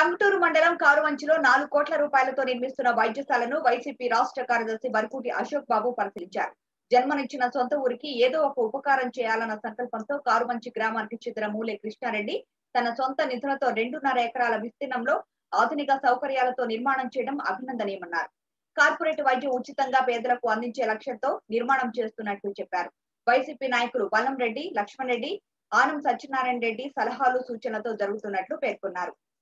టంగుటూరు మండలం కారువంచిలో 4 కోట్ల రూపాయలతో నిర్మిస్తున్న వైద్యశాలను వైసీపీ రాష్ట్ర కార్యదర్శి బర్కూటి అశోక్ బాబు పరిశీలించారు. జన్మనిచ్చిన సొంత ఊరికి ఏదో ఒక ఉపకారం చేయాలన్న సంకల్పంతో కారువంచి గ్రామానికి చెందిన మూలే కృష్ణారెడ్డి తన సొంత నిధులతో 2.5 ఎకరాల విస్తీర్ణంలో ఆధునిక సౌకర్యాలతో నిర్మాణం చేయడం అభినందనీయమన్నారు. కార్పొరేట్ వైద్యం ఉచితంగా పేదలకు అందించే లక్ష్యంతో నిర్మాణం చేస్తున్నట్లు చెప్పారు. వైసీపీ నాయకులు బల్లం రెడ్డి, లక్ష్మణ్ రెడ్డి, ఆనం సత్యనారాయణ రెడ్డి సలహాలు సూచనలతో జరుగుతున్నట్లు పేర్కొన్నారు.